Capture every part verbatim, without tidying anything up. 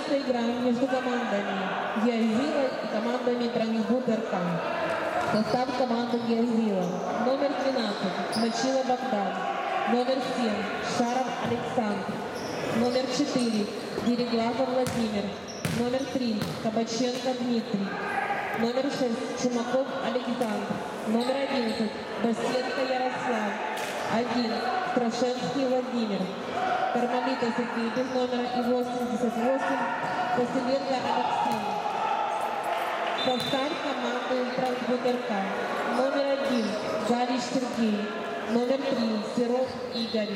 одиннадцатая игра между командами Геозила и командами Трангибут РК. Состав команды Геозила. Номер двенадцать Мочила Богдан. Номер семь Шаров Александр. Номер четыре Дереглазов Владимир. Номер три Кабаченко Дмитрий. Номер шесть Чумаков Александр. Номер одиннадцать Басетко Ярослав. один Страшенский Владимир. Кармалита Сергей без номера и восемьдесят восемь Василенко Алексей. Состав команды Трангибут РК. Номер один Галич Сергей. Номер три Серов Игорь.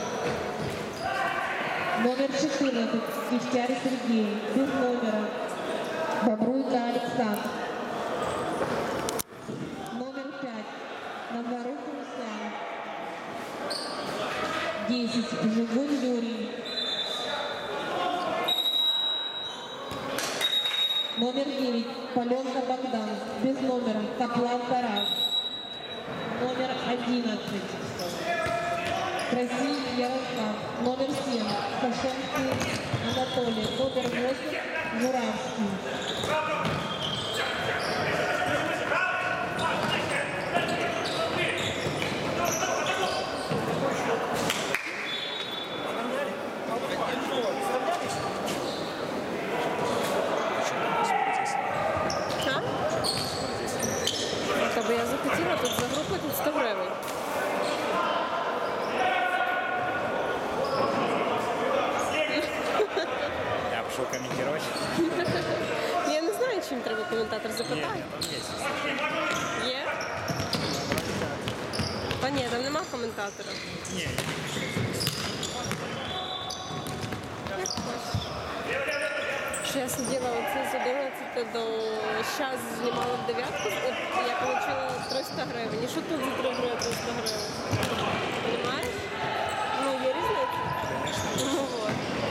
Номер четырнадцать Киштяр Сергей без номера. Бобруйко Александр. Номер пять Назарук Руслан. десять Жигун Юрий. Номер девять Паленко Богдан без номера. Каплан Тарас. Номер одиннадцать Красив Ярослав. Номер семь Сашенский Анатолий. Номер восемь Журавский. Чтобы я захотела тут за группу тут сто гривень. Я пішов коментувати. Я не знаю, чим треба коментатор запитати. Ні, там є. Є? Та ні, там нема коментатора. Ні. Як хочеш. Що я сиділа оце з одинадцяти до час знімала в дев'ятку, от я отримала триста гривень. І що тут за три гривні триста гривень? Понимаєш? Ну, є різниця? Ну, вот.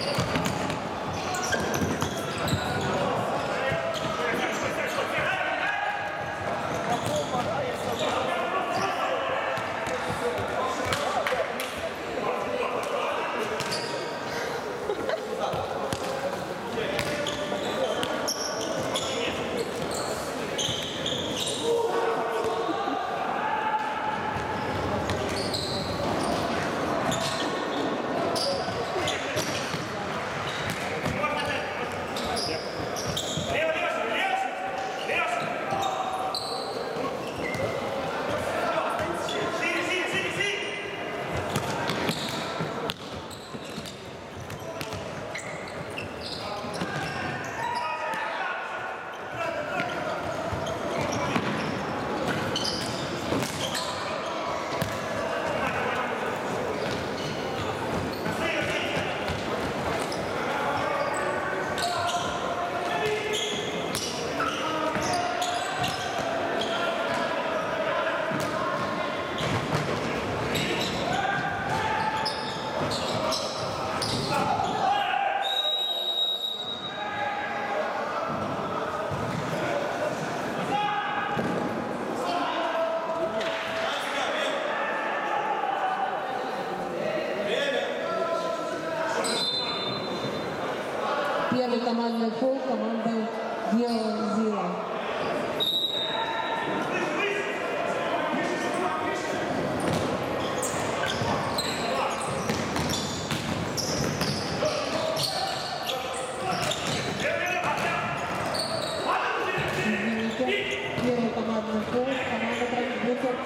Первый командный фол команды Геозила. Извините, первый командный фол команда Трангибут РК.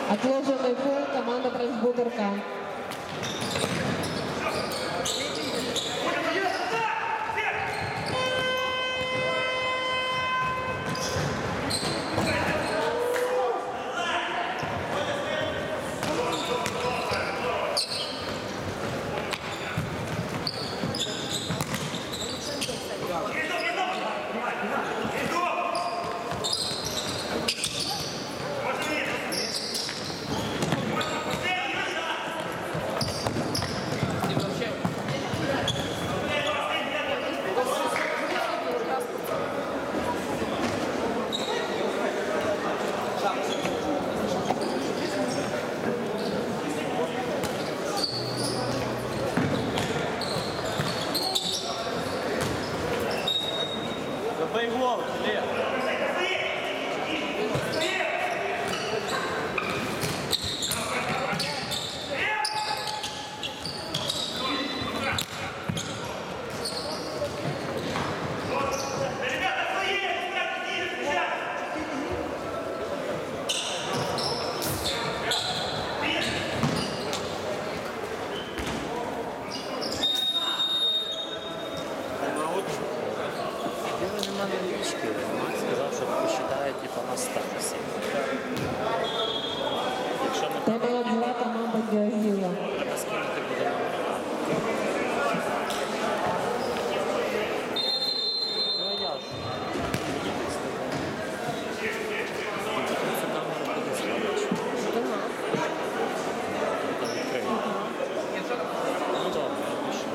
Отложенный фол, команда Трансбудерка. Забей гол, Лев. Дело нема налички. Макс сказав, що посчитає типа на старості. Якщо ми Це була була команда Геозіла. треба скинути, буде номер. Ну а я ж. Мені так сказали. Це камера буде ставити. Там відкрию. Ну добре, я пишу.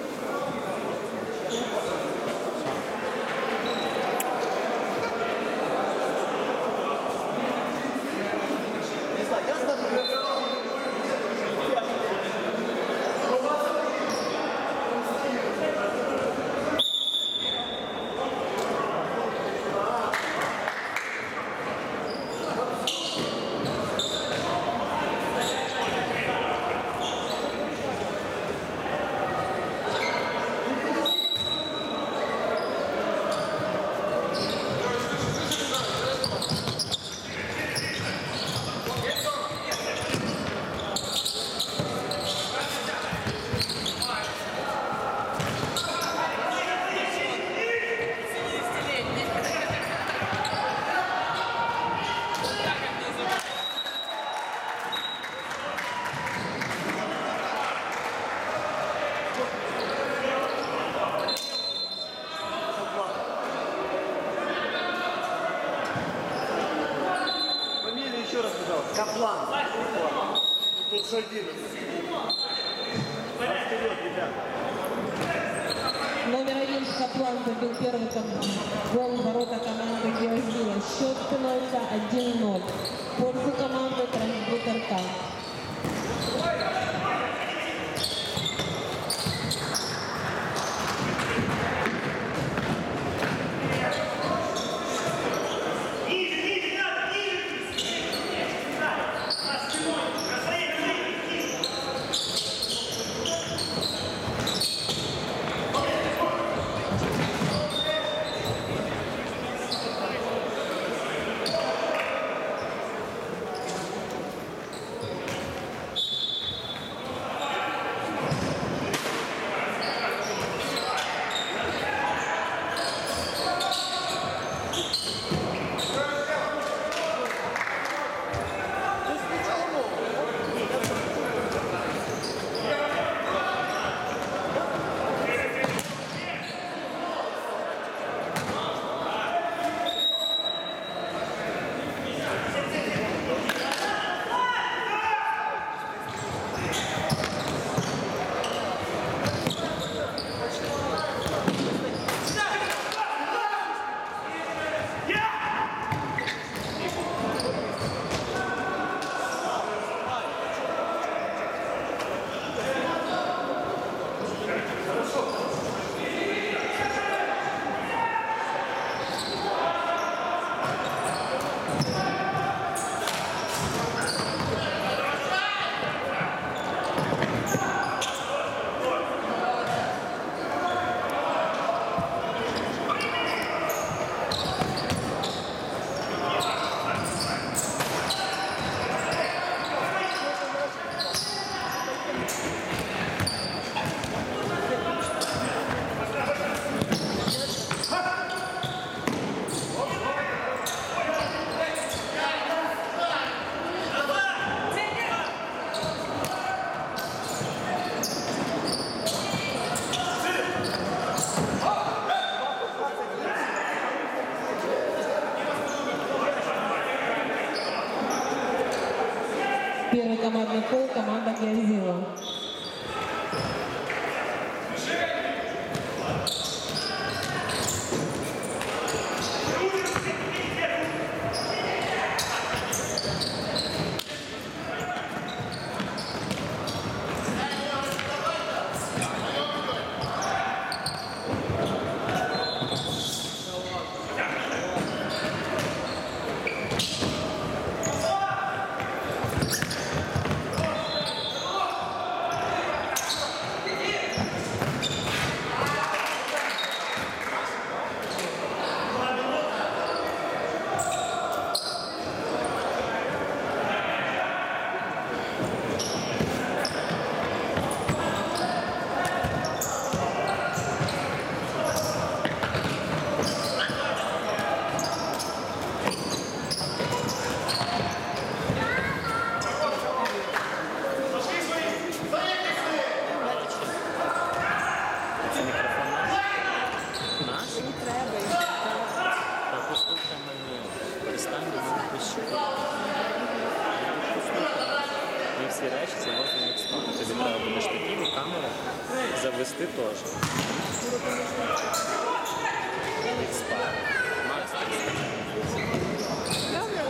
Фамилию еще раз, пожалуйста. Каплан. Тут же одиннадцать. Вперед, ребята. Номер один Каплан забил первый гол в ворота команды Геозила. Счет становится один ноль. В пользу команды Трансбудерка. Yeah! командный фол, команда Герзила. Це мікрофон наш? Наш? Не треба їх. Та послухай мене. Перестань до мене пищати. Ми всі речі завозимо в експант. Тобі треба буде штатів і камеру завести теж. Експант. Макс, Добре,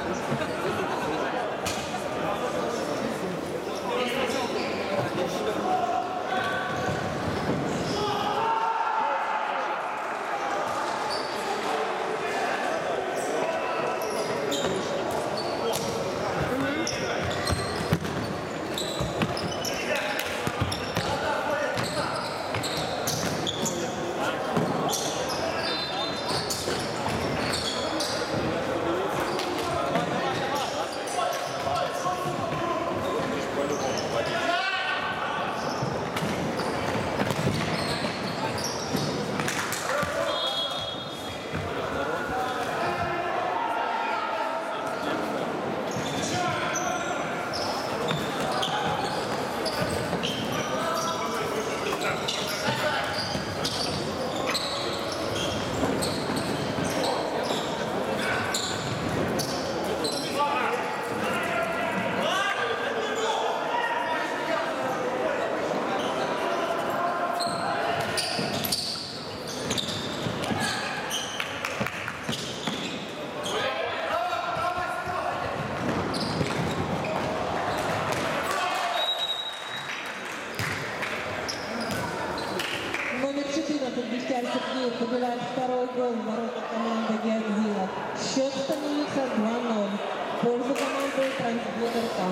Номер четырнадцать Бехтяр Сергей забивает второй гол в ворота команды Герзила. Счет становится два ноль в пользу команды Трансбутерка.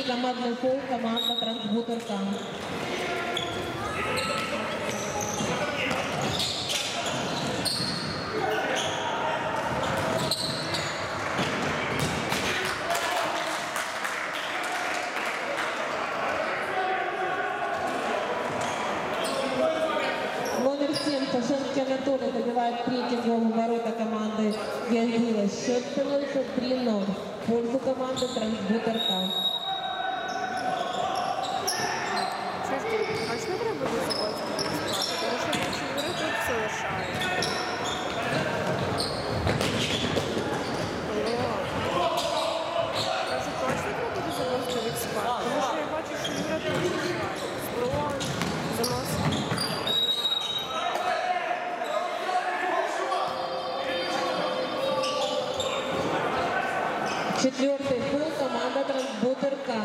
командный фол, команда Трансбутер К. Номер семь Сашенский Анатолий добивает третий гол в ворота команды Георгиева. Счет становится три ноль в пользу команды Трансбутер К. Чесно, а що треба буде заплатити? Тому що наші юри тут все лишають. Кажу, точно треба буде завозити в експорт? Тому що я бачу, що юри тут лишають. Зброн, заносить. Четвертый фол, команда Трансбутер К.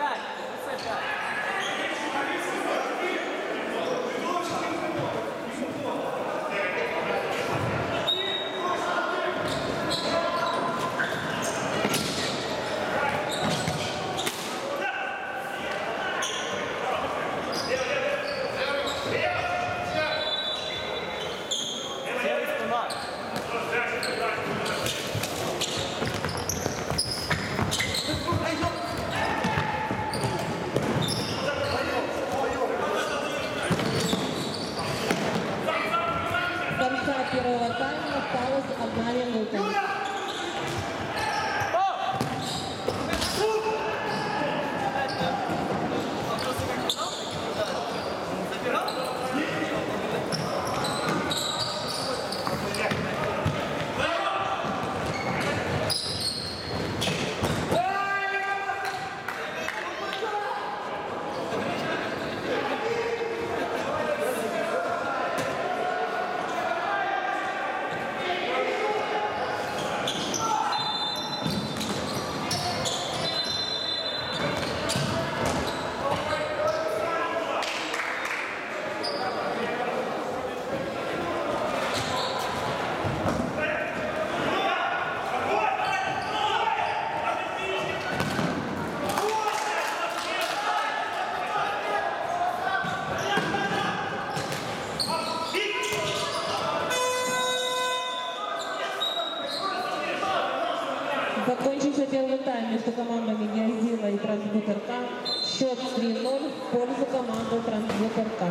До конца первого тайма осталась одна минута. Закончился первый тайм между командами Георгиева и Трансбутер К. Счет три ноль в пользу команды Трансбутер К.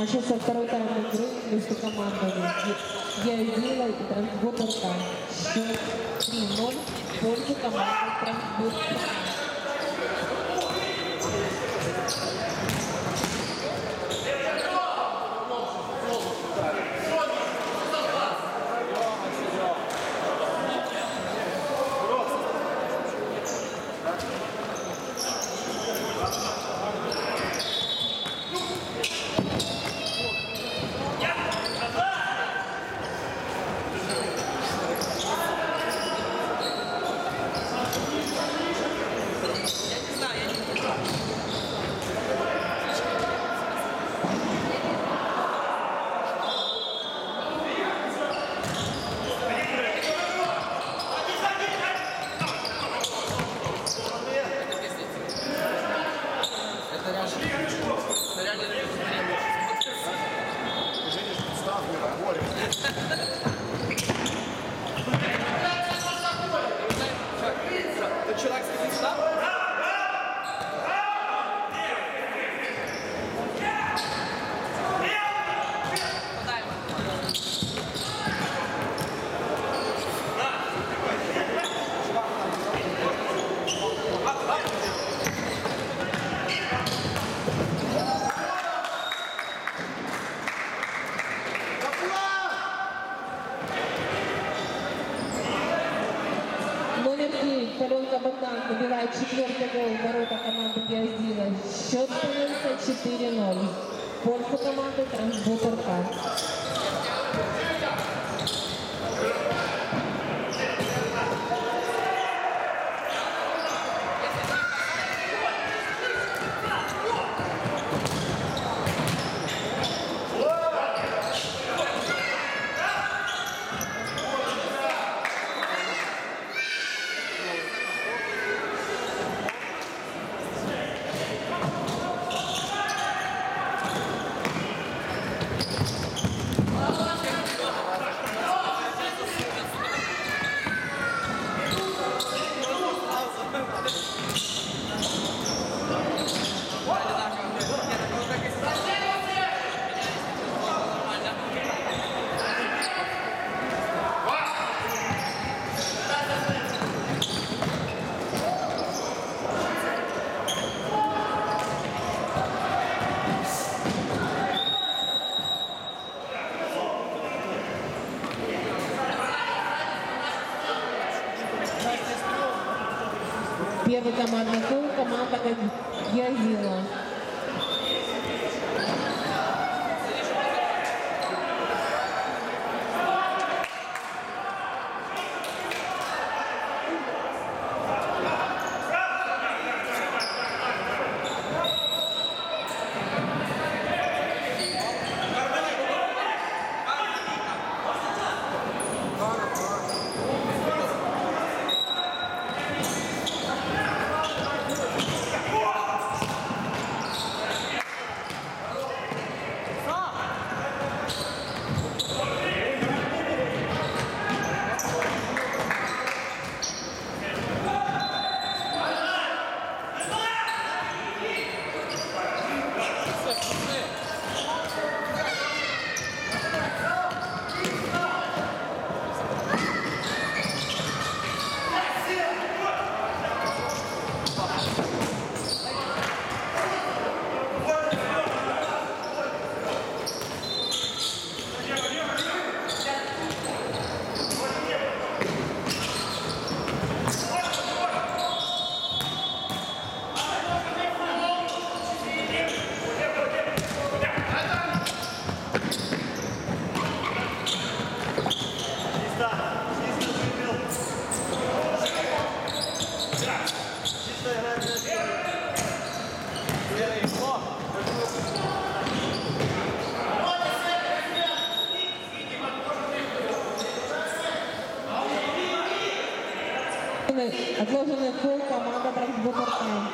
Начался второй тайм игры между командами Геозила и Трансбургерка. Счет три ноль в пользу команды Трансбургерка. Паленка Богдан набивает четвертый гол в ворота команды Геозила. Счет становится четыре ноль в пользу команды Трансбургерка. Первый командный гол команда Геозила. Отложенный гол команда Трансбургерка.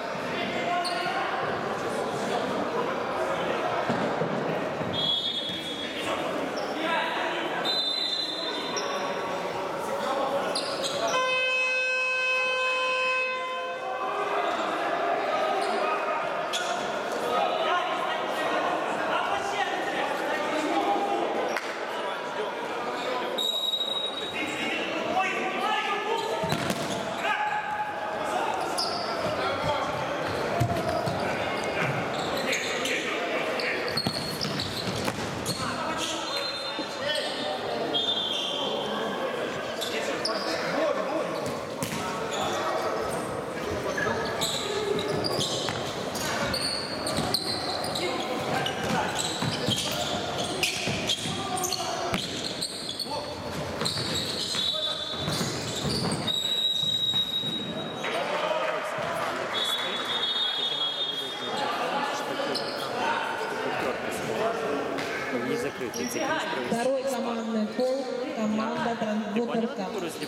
Второй командный фол, команда Трансбутерка.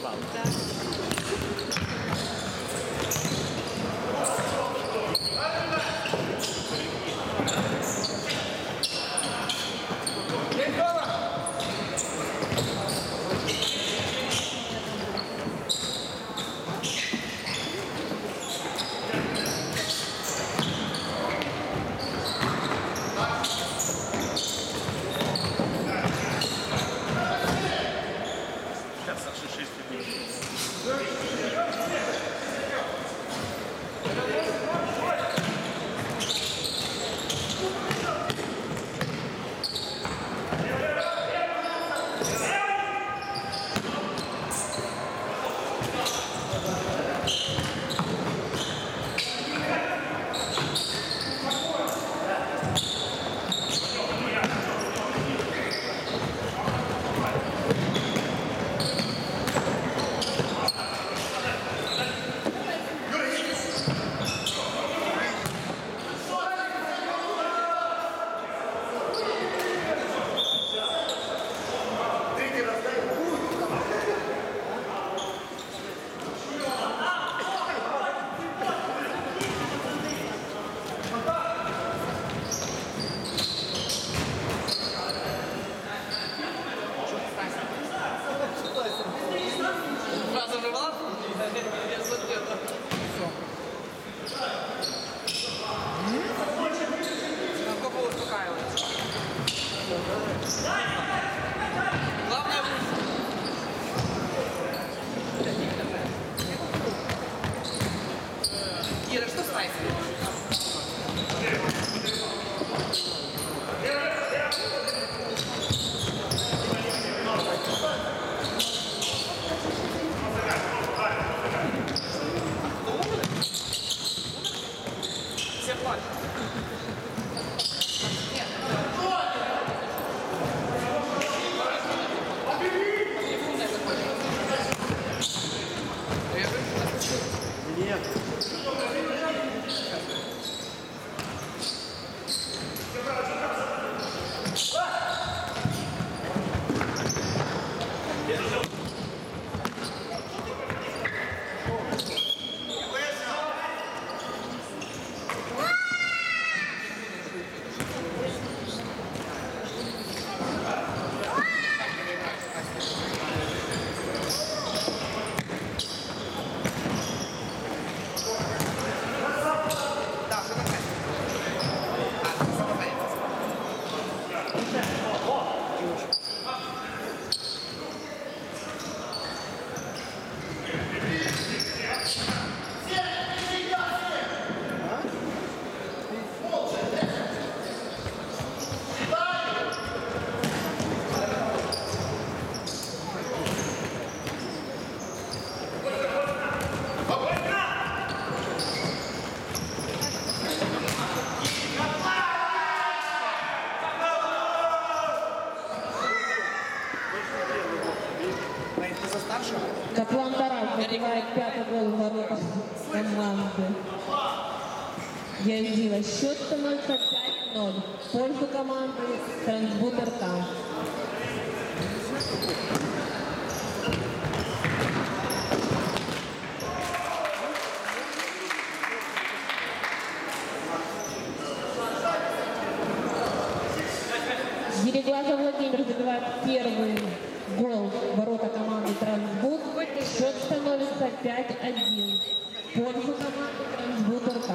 Каплан Тарас забивает пятый гол в воротах команды Герзила. Счет становится пять ноль в пользу команды Трансбутерка. Неглазов Владимир забивает первый гол в ворота команды Трансбут. Счет становится пять один. В пользу команды Трансбут РК.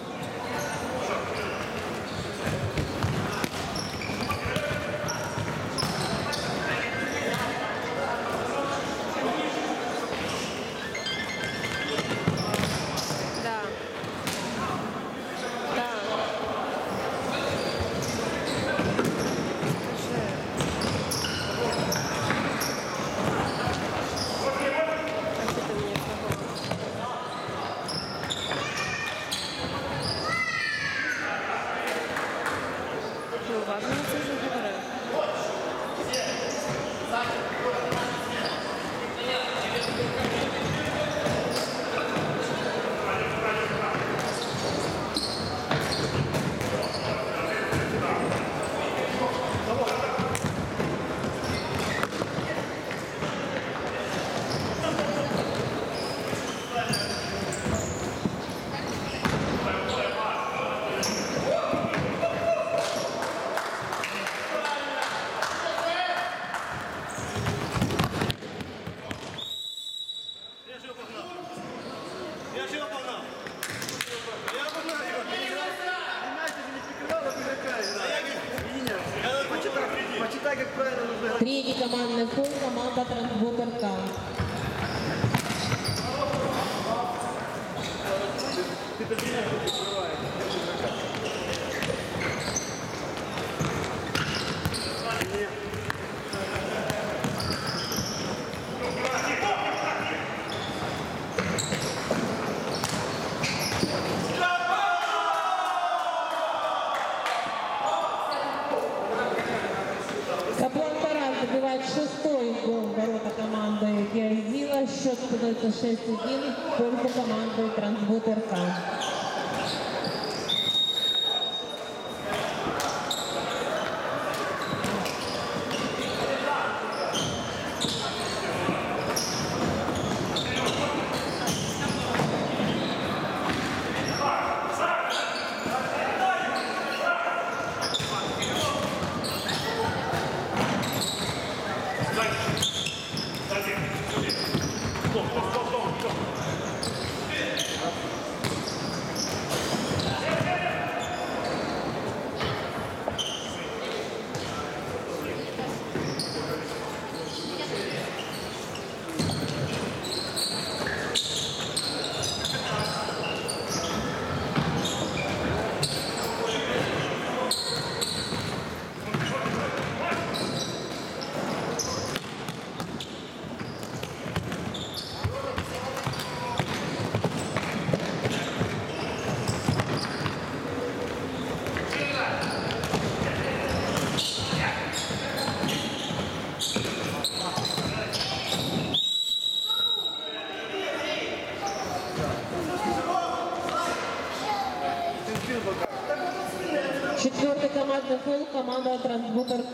Да. Да. Скажи. Как это мне Ну, важно, це вже говорив. Я же его погнал. Я же его погнал. Я погнал его. Понимаете, не прикрывал, а привлекает. Да. Почитай, почитай, как правильно нужно играть. Третий командный фол команда Трансбут РК. Ты поднимаешь, прикрываешь. Каплан Тарас забивает шестой гол в ворота команды Георгиева. Счет становится шесть один в пользу команды Трансбут РК. Четвертый командный фол команда Трансбут РК.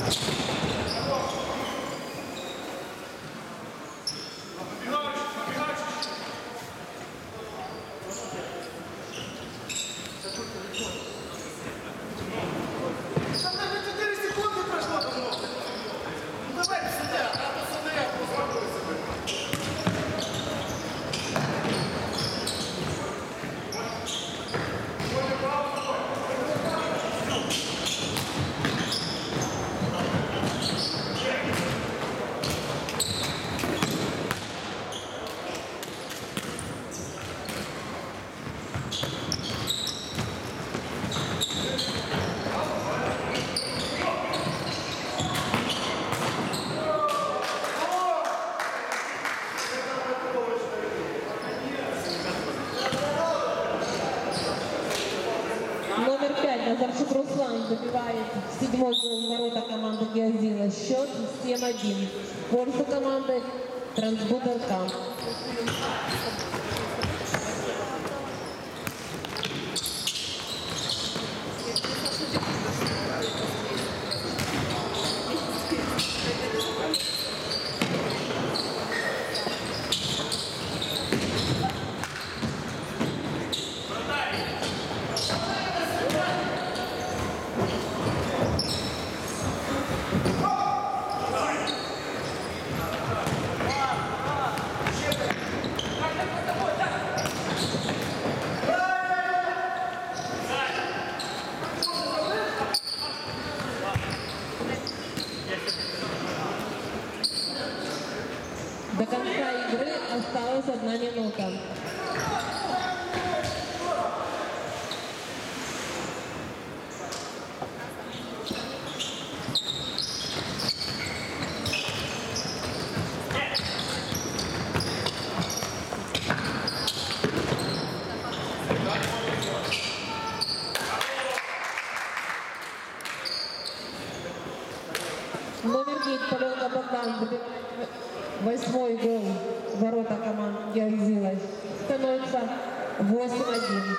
четыре секунды прошло давно. Ну давайте сюда, надо сюда, успокойся. Номер пять Назарчук Руслан забивает седьмой гол в ворота команды Геозила. Счет семь один. В пользу команды Трансбудеркам. До конца игры осталась одна минута. Номер девять Паленко Богдан забивает восьмой гол в ворота команды Геозила. Становится восемь один.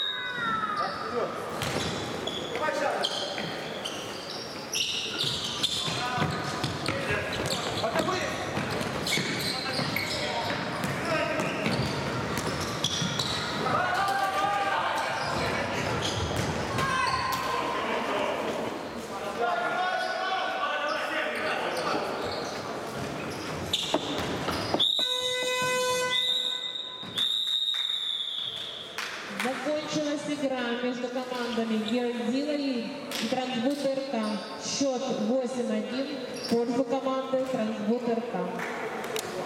Закончилась игра между командами Геозила и Трансбудеркам. Счет восемь один в пользу команды Трансбудеркам.